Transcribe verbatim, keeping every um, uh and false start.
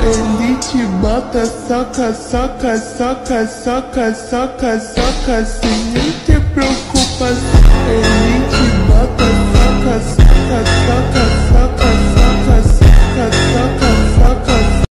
Ele te bota, soca, soca, soca, soca, soca, soca, sem nem ter preocupação. Ele te bota, soca, soca, soca, soca, soca.